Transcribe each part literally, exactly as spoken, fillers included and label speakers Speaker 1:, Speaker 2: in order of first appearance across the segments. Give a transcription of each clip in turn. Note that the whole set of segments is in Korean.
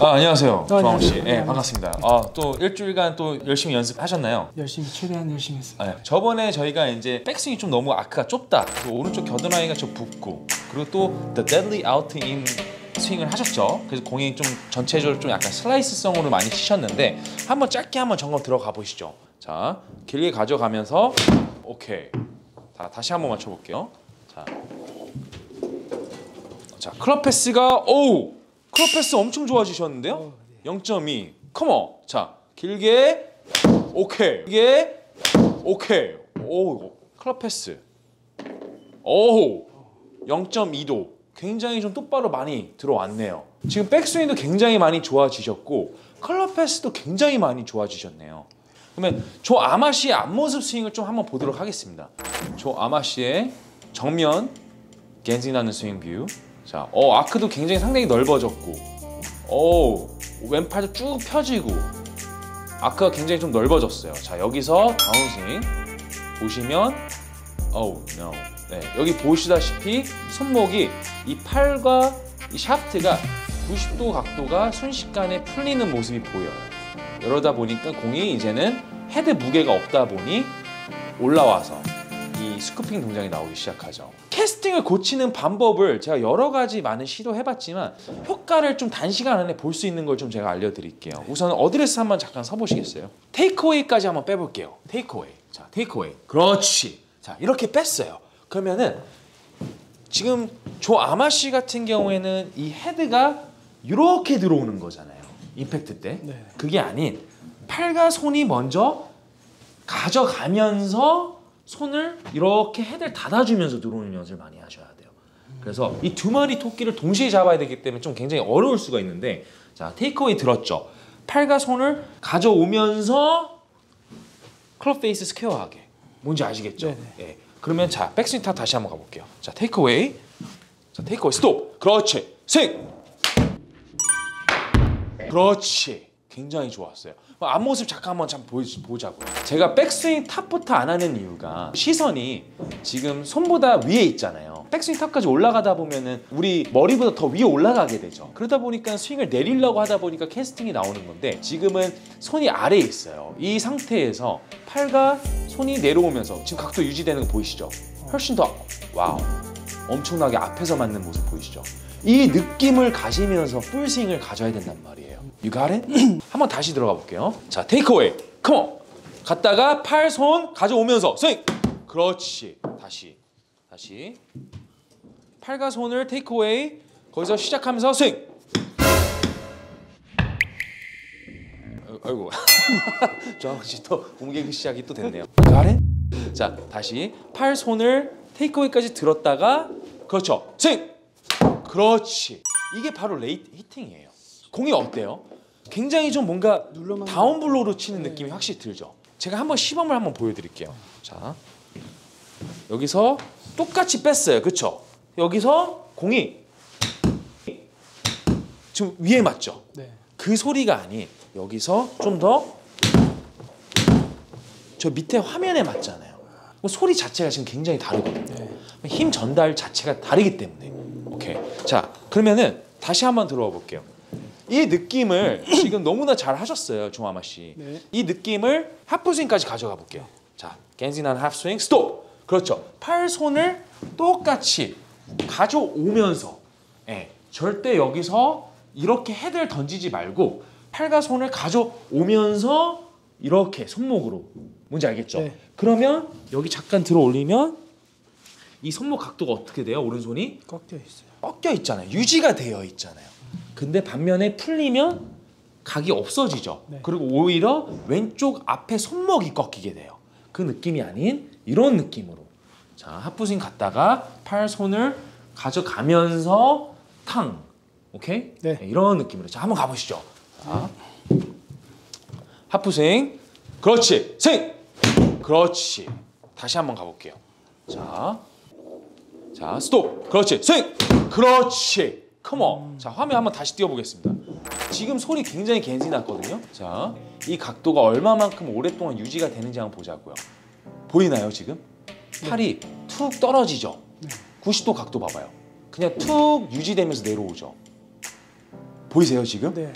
Speaker 1: 아, 안녕하세요.
Speaker 2: 어,
Speaker 1: 조항우 씨.
Speaker 2: 네,
Speaker 1: 네, 반갑습니다. 아, 또 일주일간 또 열심히 연습하셨나요?
Speaker 2: 열심히 최대한 열심히 했어요.
Speaker 1: 네, 저번에 저희가 이제 백스윙이 좀 너무 아크가 좁다. 또 오른쪽 겨드랑이가 좀 붓고, 그리고 또 The Deadly Out in 스윙을 하셨죠. 그래서 공이 좀 전체적으로 좀 약간 슬라이스성으로 많이 치셨는데 한번 짧게 한번 점검 들어가 보시죠. 자, 길게 가져가면서 오케이. 자, 다시 한번 맞춰볼게요. 자, 자 클럽 패스가 오우 클럽 패스 엄청 좋아지셨는데요? 영 점 이. 컴온. 자, 길게 오케이. 길게 오케이. 오, 클럽 패스. 오, 영 점 이 도. 굉장히 좀 똑바로 많이 들어왔네요. 지금 백스윙도 굉장히 많이 좋아지셨고 클럽 패스도 굉장히 많이 좋아지셨네요. 그러면 조 아마 씨의 앞모습 스윙을 좀 한번 보도록 하겠습니다. 조 아마 씨의 정면 겐지 나는 스윙 뷰. 자, 어 아크도 굉장히 상당히 넓어졌고, 오 왼팔도 쭉 펴지고 아크가 굉장히 좀 넓어졌어요. 자, 여기서 다운스윙 보시면, 어우, no. 네, 여기 보시다시피 손목이 이 팔과 이 샤프트가 구십 도 각도가 순식간에 풀리는 모습이 보여요. 이러다 보니까 공이 이제는 헤드 무게가 없다 보니 올라와서 이 스쿠핑 동작이 나오기 시작하죠. 캐스팅을 고치는 방법을 제가 여러 가지 많은 시도해봤지만 효과를 좀 단시간 안에 볼 수 있는 걸 좀 제가 알려드릴게요. 우선 어드레스 한번 잠깐 서보시겠어요? 테이크어웨이까지 한번 빼볼게요. 테이크어웨이. 자, 테이크어웨이. 그렇지. 자, 이렇게 뺐어요. 그러면은 지금 조 아마 씨 같은 경우에는 이 헤드가 이렇게 들어오는 거잖아요. 임팩트 때. 네. 그게 아닌 팔과 손이 먼저 가져가면서 손을 이렇게 헤드를 닫아주면서 들어오는 연습을 많이 하셔야 돼요. 그래서 이 두 마리 토끼를 동시에 잡아야 되기 때문에 좀 굉장히 어려울 수가 있는데, 자, 테이크어웨이 들었죠. 팔과 손을 가져오면서 클럽 페이스 스퀘어하게. 뭔지 아시겠죠? 네네. 예. 그러면 자, 백스윙 타 다시 한번 가볼게요. 자, 테이크어웨이. 자, 테이크어웨이 스톱. 그렇지. 스윙. 그렇지. 굉장히 좋았어요. 앞모습 잠깐 한번 참 보자고요. 제가 백스윙 탑부터 안 하는 이유가 시선이 지금 손보다 위에 있잖아요. 백스윙 탑까지 올라가다 보면은 우리 머리보다 더 위에 올라가게 되죠. 그러다 보니까 스윙을 내리려고 하다 보니까 캐스팅이 나오는 건데, 지금은 손이 아래에 있어요. 이 상태에서 팔과 손이 내려오면서 지금 각도 유지되는 거 보이시죠? 훨씬 더 와우, 엄청나게 앞에서 맞는 모습 보이시죠? 이 느낌을 가시면서 풀스윙을 가져야 된단 말이에요. You got it? 한번 다시 들어가 볼게요. 자, 테이크어웨이. 컴온. 갔다가 팔, 손 가져오면서 스윙. 그렇지. 다시. 다시. 팔과 손을 테이크어웨이. 거기서 시작하면서 스윙. 아이고. 저 혹시 또 공개그 시작이 또 됐네요. You got it? 자, 다시 팔, 손을 테이크어웨이까지 들었다가 그렇죠. 스윙. 그렇지. 이게 바로 레이트 히팅이에요. 공이 어때요? 굉장히 좀 뭔가 다운블로우로 치는 느낌이 확실히 들죠. 제가 한번 시범을 한번 보여드릴게요. 자, 여기서 똑같이 뺐어요. 그렇죠? 여기서 공이 지금 위에 맞죠? 네. 그 소리가 아닌 여기서 좀 더 저 밑에 화면에 맞잖아요. 소리 자체가 지금 굉장히 다르거든요. 네. 힘 전달 자체가 다르기 때문에. 오케이. 자, 그러면은 다시 한번 들어와 볼게요. 이 느낌을 지금 너무나 잘 하셨어요, 조아마 씨. 네. 이 느낌을 하프스윙까지 가져가 볼게요. 자, 겐지난 하프스윙 스톱. 그렇죠. 팔, 손을 똑같이 가져오면서, 예, 절대 여기서 이렇게 헤드를 던지지 말고 팔과 손을 가져오면서 이렇게 손목으로. 뭔지 알겠죠? 네. 그러면 여기 잠깐 들어 올리면 이 손목 각도가 어떻게 돼요? 오른손이?
Speaker 2: 꺾여 있어요.
Speaker 1: 꺾여 있잖아요. 유지가 되어 있잖아요. 근데 반면에 풀리면 각이 없어지죠. 네. 그리고 오히려 왼쪽 앞에 손목이 꺾이게 돼요. 그 느낌이 아닌 이런 느낌으로. 자, 하프스윙 갔다가 팔, 손을 가져가면서 탕. 오케이? 네. 네, 이런 느낌으로. 자, 한번 가보시죠. 자, 하프스윙. 그렇지. 스윙. 그렇지. 다시 한번 가볼게요. 자, 자, 스톱. 그렇지. 스윙. 그렇지. 컴온. 자, 화면 한번 다시 띄워보겠습니다. 지금 소리 굉장히 겐지 났거든요. 자, 이 각도가 얼마만큼 오랫동안 유지가 되는지 한번 보자고요. 보이나요, 지금? 팔이 툭 떨어지죠? 구십 도 각도 봐봐요. 그냥 툭 유지되면서 내려오죠. 보이세요, 지금?
Speaker 2: 네.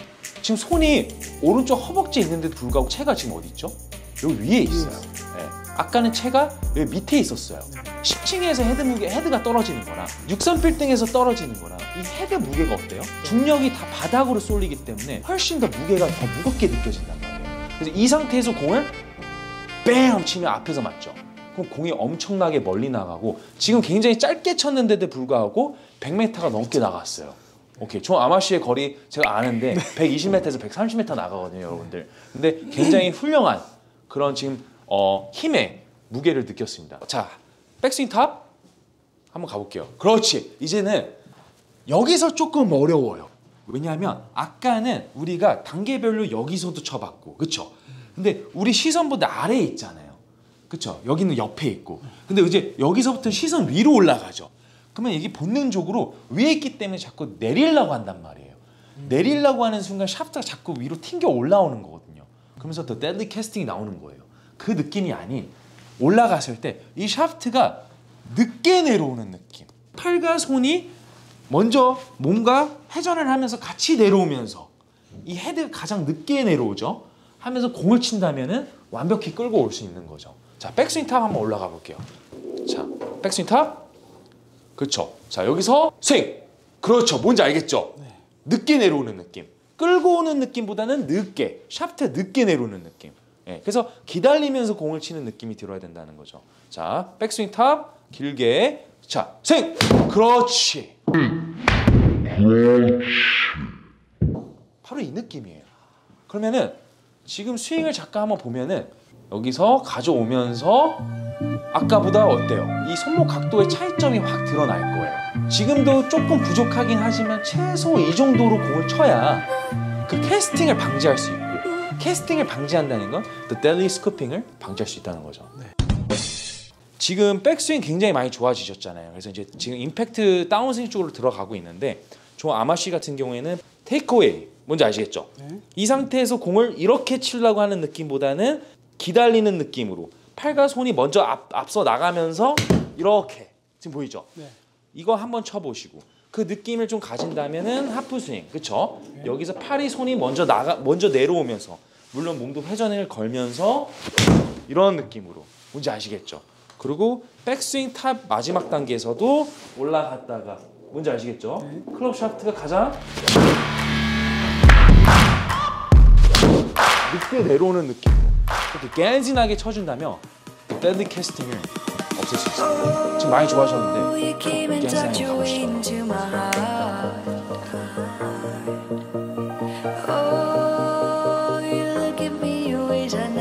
Speaker 1: 지금 손이 오른쪽 허벅지에 있는데도 불구하고 채가 지금 어디 있죠? 여기 위에 있어요. 네. 아까는 채가 여기 밑에 있었어요. 십 층에서 헤드 무게, 헤드가 떨어지는 거랑 육삼 빌딩에서 떨어지는 거랑 이 헤드 무게가 어때요? 중력이 다 바닥으로 쏠리기 때문에 훨씬 더 무게가 더 무겁게 느껴진단 말이에요. 그래서 이 상태에서 공을 뱀 치면 앞에서 맞죠. 그럼 공이 엄청나게 멀리 나가고 지금 굉장히 짧게 쳤는데도 불구하고 백 미터가 넘게 나갔어요. 오케이, 저 아마추어의 거리 제가 아는데 네. 백이십 미터에서 백삼십 미터 나가거든요, 여러분들. 근데 굉장히 훌륭한 그런 지금 어, 힘의 무게를 느꼈습니다. 자, 백스윙 탑 한번 가볼게요. 그렇지. 이제는 여기서 조금 어려워요. 왜냐하면 아까는 우리가 단계별로 여기서도 쳐봤고, 그쵸? 근데 우리 시선보다 아래에 있잖아요. 그쵸? 여기는 옆에 있고. 근데 이제 여기서부터 시선 위로 올라가죠. 그러면 이게 본능적으로 위에 있기 때문에 자꾸 내리려고 한단 말이에요. 음. 내리려고 하는 순간 샤프트가 자꾸 위로 튕겨 올라오는 거거든요. 그러면서 더 데드리 캐스팅이 나오는 거예요. 그 느낌이 아닌 올라갔을 때 이 샤프트가 늦게 내려오는 느낌. 팔과 손이 먼저 몸과 회전을 하면서 같이 내려오면서 이 헤드가 가장 늦게 내려오죠. 하면서 공을 친다면은 완벽히 끌고 올 수 있는 거죠. 자, 백스윙 탑 한번 올라가 볼게요. 자, 백스윙 탑. 그렇죠. 자, 여기서 스윙. 그렇죠. 뭔지 알겠죠? 네. 늦게 내려오는 느낌. 끌고 오는 느낌보다는 늦게, 샤프트 늦게 내려오는 느낌. 예, 그래서 기다리면서 공을 치는 느낌이 들어야 된다는 거죠. 자, 백스윙 탑 길게. 자, 스윙. 그렇지. 바로 이 느낌이에요. 그러면은 지금 스윙을 잠깐 한번 보면은 여기서 가져오면서 아까보다 어때요? 이 손목 각도의 차이점이 확 드러날 거예요. 지금도 조금 부족하긴 하지만 최소 이 정도로 공을 쳐야 그 캐스팅을 방지할 수 있고, 캐스팅을 방지한다는 건 the deadly scooping을 방지할 수 있다는 거죠. 네. 지금 백스윙 굉장히 많이 좋아지셨잖아요. 그래서 이제 지금 임팩트 다운스윙 쪽으로 들어가고 있는데, 저 아마씨 같은 경우에는 테이크어웨이 뭔지 아시겠죠? 네. 이 상태에서 공을 이렇게 치려고 하는 느낌보다는 기다리는 느낌으로 팔과 손이 먼저 앞, 앞서 나가면서 이렇게 지금 보이죠? 네. 이거 한번 쳐보시고 그 느낌을 좀 가진다면은 하프 스윙, 그쵸? 네. 여기서 팔이 손이 먼저 나가 먼저 내려오면서 물론 몸도 회전을 걸면서 이런 느낌으로 뭔지 아시겠죠? 그리고 백스윙 탑 마지막 단계에서도 올라갔다가 뭔지 아시겠죠? 네. 클럽 샤프트가 가장 늦게 내려오는 느낌으로 이렇게 갠진하게 쳐준다면 데드 캐스팅을 없앨 수 있습니다. 지금 많이 좋아하셨는데 갠진하게 가보시죠.
Speaker 2: Oh, you look at me, you wish I